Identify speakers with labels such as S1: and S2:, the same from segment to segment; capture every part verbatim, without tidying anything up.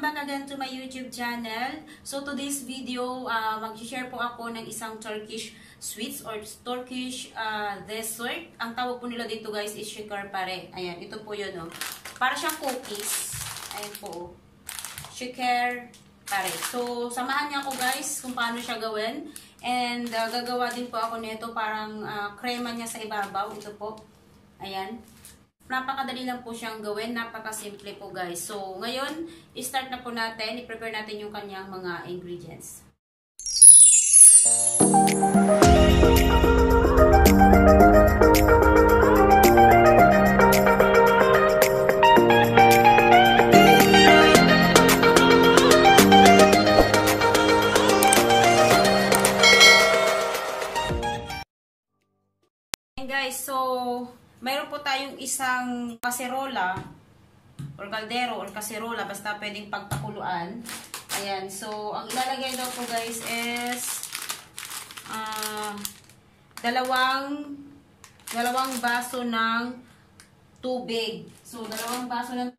S1: back again to my YouTube channel. So today's video, uh, mag-share po ako ng isang Turkish sweets or Turkish uh, dessert. Ang tawag po nila dito guys is şekerpare. Ayan, ito po yun. Oh. Para siyang cookies. Ayan po. Şekerpare. So samahan niyo ako guys kung paano siya gawin. And uh, gagawa din po ako nito parang uh, krema niya sa ibabaw. Ito po. Ayan. Napakadali lang po siyang gawin. Napakasimple po guys. So, ngayon, i-start na po natin. I-prepare natin yung kanyang mga ingredients. And guys, so mayroon po tayong isang kaserola or kaldero or kaserola, basta pwedeng pagpakuluan. Ayan, so ang ilalagay daw po guys is uh, dalawang dalawang baso ng tubig. So dalawang baso ng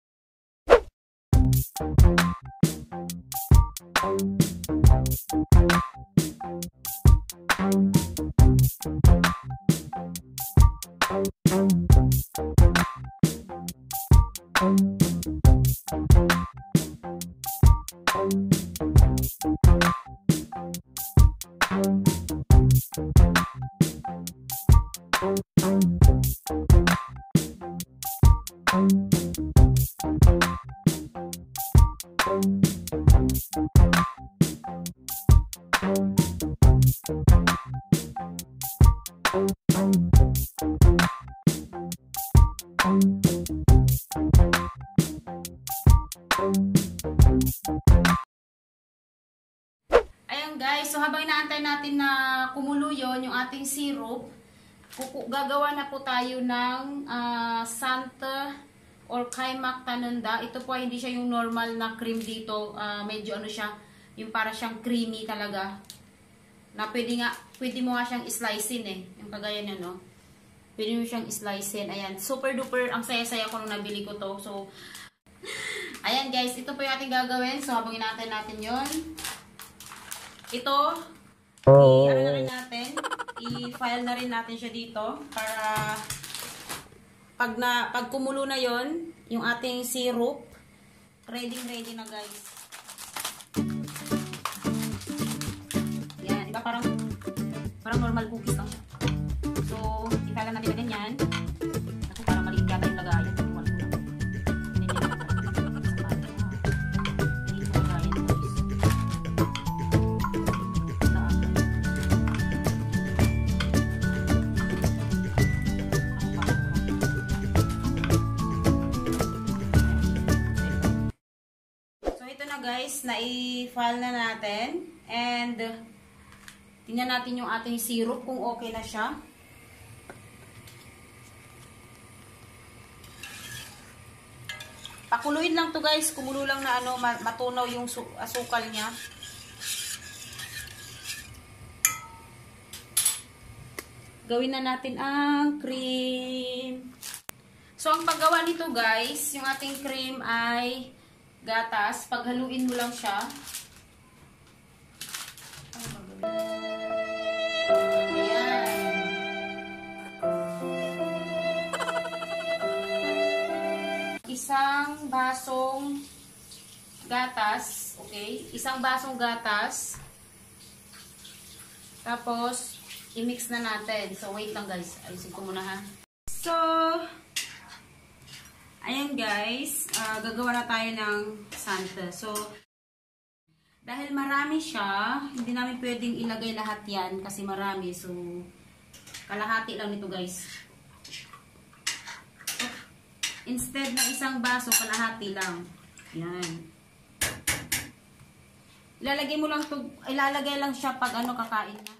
S1: Ayan guys, so habang inaantay natin na kumulo yun, yung ating syrup, gagawa na po tayo ng uh, Santa or Kaymak Tanunda. Ito po ay hindi siya yung normal na cream dito. Uh, medyo ano siya, yung para siyang creamy talaga. Na pwede nga, pwede mo nga siyang slicein eh. Yung kagaya na no. Pwede mo siyang slicein. Ayan, super duper, ang saya-saya ko nung nabili ko to. So, ayan guys, ito po yung ating gagawin. So habang inaantay natin yon, ito, i-ano na rin natin, i-file na rin natin siya dito para pag, na, pag kumulo na yon, yung ating syrup, ready ready na guys. Yan, diba parang, parang normal cookies lang siya. So, i-file natin na ganyan. Ako parang maliit yata yung lagayan. Guys, na-i-file na natin and tingnan natin yung ating syrup kung okay na siya. Pakuluin lang to guys, kumulo lang na ano, matunaw yung asukal niya. Gawin na natin ang cream. So ang paggawa nito guys, yung ating cream ay gatas, paghaluin mo lang siya. Ayan. Isang basong gatas, okay? Isang basong gatas. Tapos, i-mix na natin. So, wait lang guys. Ayusin ko muna ha. So, ayan guys, uh, gagawa na tayo ng Santa. So, dahil marami siya, hindi namin pwedeng ilagay lahat yan kasi marami. So, kalahati lang nito guys. So, instead ng isang baso, kalahati lang. Yan. Ilalagay mo lang to, ilalagay lang siya pag ano kakain niya.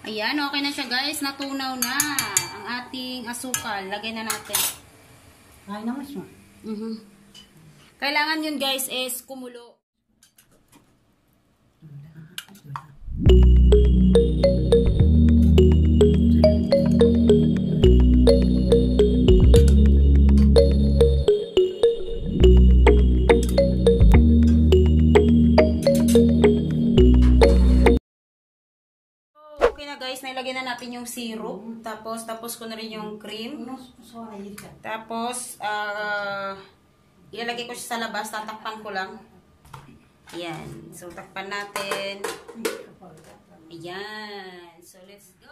S1: Ayan, okay na siya guys. Natunaw na ang ating asukal. Lagay na natin.
S2: Ay, naman siya.
S1: Mm-hmm. Kailangan yun guys is kumulo. Okay na guys, nailagay na natin yung syrup. Tapos, tapos ko na rin yung cream. Tapos, ah... Uh, ilalagay ko siya sa labas, tatakpan ko lang. Ayan. So, takpan natin. Ayan. So, let's go.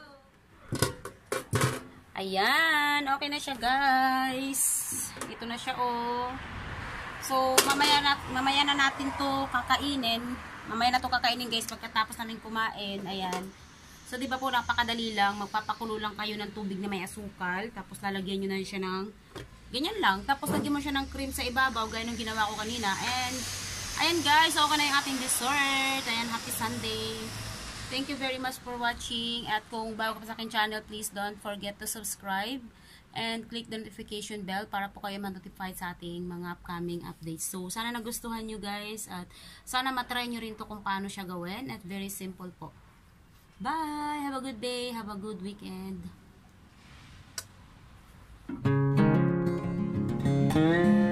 S1: Ayan. Okay na siya, guys. Ito na siya, oh. So, mamaya na, mamaya na natin to kakainin. Mamaya na to kakainin, guys, pagkatapos namin kumain. Ayan. So, di ba po, napakadali lang. Magpapakulo lang kayo ng tubig na may asukal. Tapos, lalagyan nyo na siya ng ganyan lang. Tapos, lagyan mo siya ng cream sa ibabaw. Gaya nung ginawa ko kanina. And, ayan guys. Okay na yung ating dessert. Ayan, happy Sunday. Thank you very much for watching. At kung bago ka pa sa aking channel, please don't forget to subscribe. And click the notification bell para po kayo ma-notify sa ating mga upcoming updates. So, sana nagustuhan nyo guys. At sana matry nyo rin to kung paano siya gawin. At very simple po. Bye! Have a good day. Have a good weekend. Thank you.